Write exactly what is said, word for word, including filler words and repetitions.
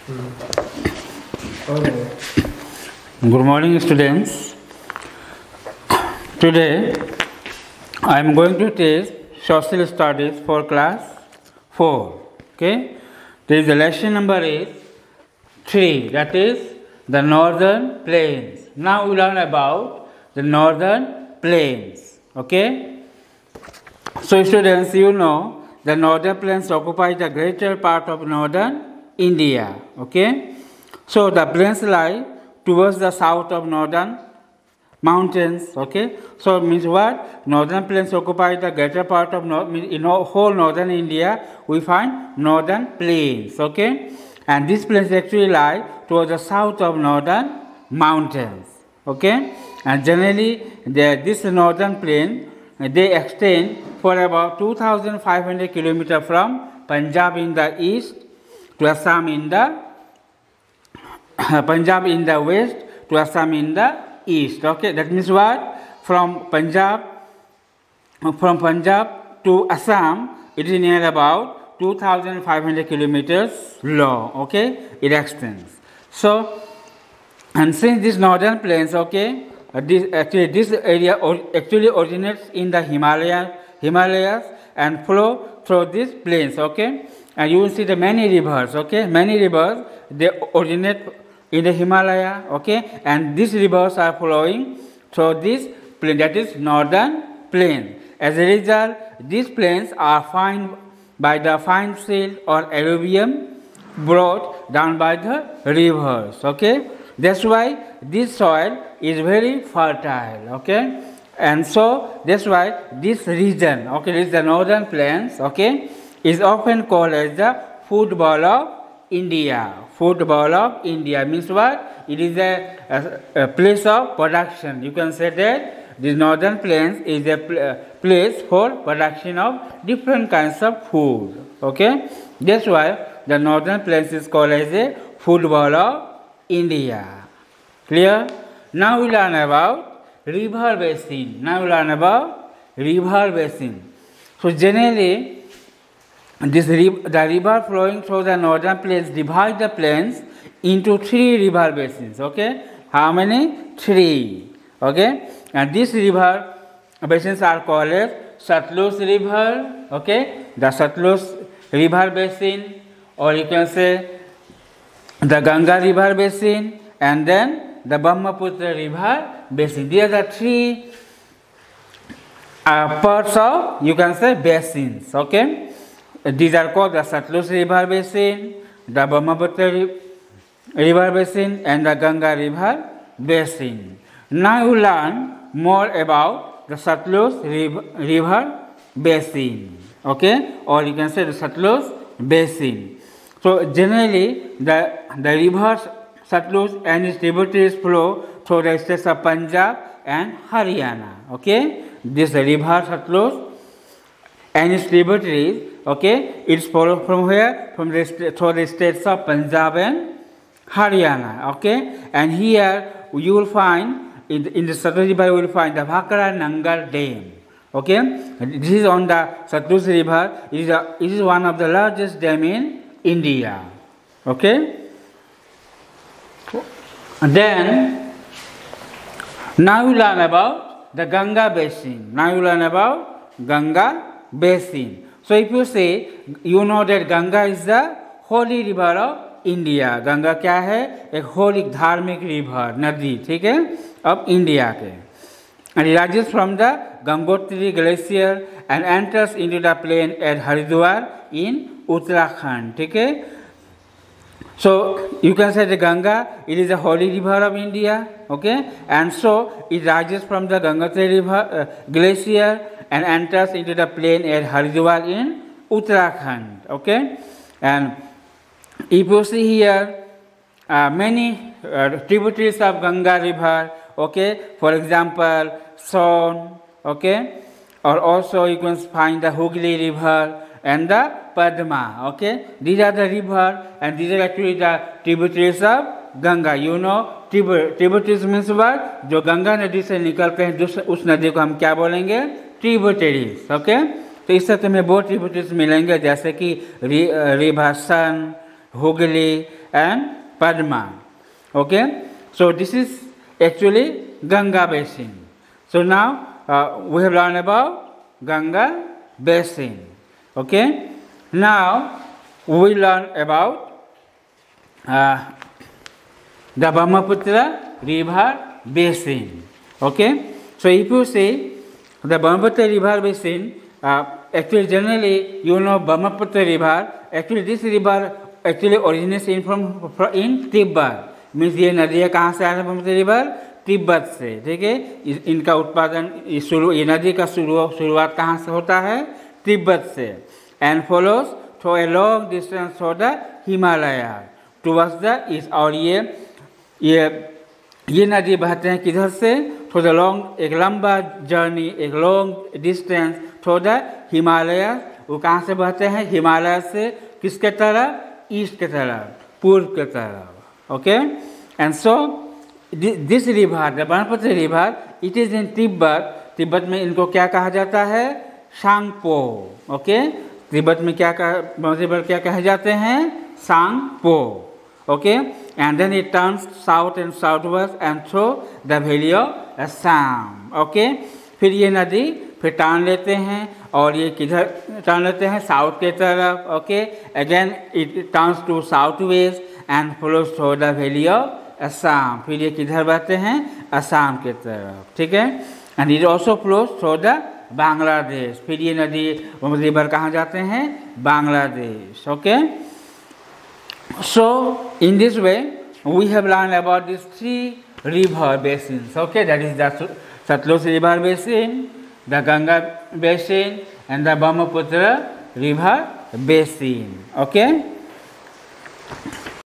Okay. Good morning, students. Today I am going to teach social studies for class four. Okay, there is the lesson number is three, that is the northern plains. Now we learn about the northern plains. Okay, so students, you know the northern plains occupy the greater part of northern India. Okay, so the plains lie towards the south of northern mountains. Okay, so it means what? Northern plains occupy the greater part of north, in whole northern India we find northern plains. Okay, and these plains actually lie towards the south of northern mountains. Okay, and generally the, this northern plain they extend for about two thousand five hundred kilometers from Punjab in the east to Assam in the Punjab in the west to Assam in the east. Okay, that means what? From Punjab, from Punjab to Assam, it is near about two thousand five hundred kilometers long. Okay, it extends. So, and since these northern plains, okay, uh, this actually this area or, actually originates in the Himalaya, Himalayas and flow through these plains. Okay, and you will see the many rivers. Okay, many rivers they originate in the Himalaya. Okay, and these rivers are flowing through this plain, that is northern plain. As a result, these plains are formed by the fine silt or alluvium brought down by the rivers. Okay, that's why this soil is very fertile. Okay, and so that's why this region, okay, this is the northern plains, okay, is often called as the football of India. Football of India means what? It is a, a, a place of production. You can say that the northern plains is a pl place for production of different kinds of food. Okay, that's why the northern plains is called as a football of India. Clear? Now we learn about river basin. Now we learn about river basin. So generally, this the river flowing through the northern plains divide the plains into three river basins. Okay, how many? Three. Okay, and these river basins are called as Satluj River. Okay, the Satluj River Basin, or you can say the Ganga River Basin, and then the Brahmaputra River Basin. These are the three uh, parts of, you can say, basins. Okay, these are called the Satluj River Basin, the Brahmaputra River Basin, and the Ganga River Basin. Now you learn more about the Satluj River Basin. Okay, or you can say the Satluj Basin. So generally, the the rivers Satluj and its tributaries flow through the states of Punjab and Haryana. Okay, this river Satluj and its tributaries, okay, it's follow from where? From the through the states of Punjab and Haryana. Okay, and here you will find in the, in the Satluj River you will find the Bhakra Nangal Dam. Okay, this is on the Satluj River. It is, a, it is one of the largest dam in India. Okay, and then now you learn about the Ganga Basin. Now you learn about Ganga Basin. So if you say, you know that Ganga is the holy river of India. Ganga क्या है? एक holy धार्मिक river, नदी, ठीक है, of India के. And it rises from the Gangotri glacier and enters into the plain at Haridwar in Uttarakhand. ठीक है? So you can say the Ganga, it is a holy river of India. Okay, and so it rises from the Gangotri river uh, glacier and enters into the plain at Haridwar in Uttarakhand. Okay, and if you see here uh, many uh, tributaries of Ganga river. Okay, for example, Son. Okay, or also you can find the Hooghly river and the Padma. Okay, these are the river and these are actually the tributaries of Ganga. You know, tributaries means what? जो गंगा नदी से निकलते हैं उस नदी को हम क्या बोलेंगे? Tributaries. Okay, तो इससे तुम्हें बहुत ट्रिब्यूटरीज मिलेंगे जैसे कि river Son, Hooghly and Padma. Okay, so this is actually Ganga basin. So now uh, we have learned about Ganga basin. Okay, now we learn about uh, the Brahmaputra river basin. Okay, so if you say the Brahmaputra river basin, uh, actually generally you know Brahmaputra river, actually this river actually originates in from, from in Tibet. Means ये नदियाँ कहाँ से आ रही है Brahmaputra river? Tibet से, ठीक है। इनका उत्पादन शुरू ये नदी का शुरू शुरुआत कहाँ से होता है? तिब्बत से। And follows through a long distance through the Himalaya towards the east. और ये ये ये नदी बहते हैं किधर से? थ्रू द लॉन्ग, एक लंबा जर्नी, एक long distance through the Himalaya. वो कहाँ से बहते हैं? हिमालय से। किसके तरफ? ईस्ट के तरफ, पूर्व के तरफ। Okay, and so this river, the Brahmaputra river, it is in Tibet. Tibet में इनको क्या कहा जाता है? सांगपो। ओके, तिब्बत में क्या कहा, रिवर क्या कहे जाते हैं? Tsangpo. Okay, and then it turns south and south west and through the valley of Assam. Okay, फिर ये नदी फिर टर्न लेते हैं और ये किधर टर्न लेते हैं? साउथ के तरफ। Okay, again it turns to south west and flows through the valley of Assam. फिर ये किधर बहते हैं? असम के तरफ, ठीक है। And it also flows through the Bangladesh. फिर ये नदी रिवर कहाँ जाते हैं? Bangladesh. Okay, so in this way we have learn about this three river basins. Okay, that is the Sutlej river basin, the Ganga basin and the Brahmaputra river basin. Okay.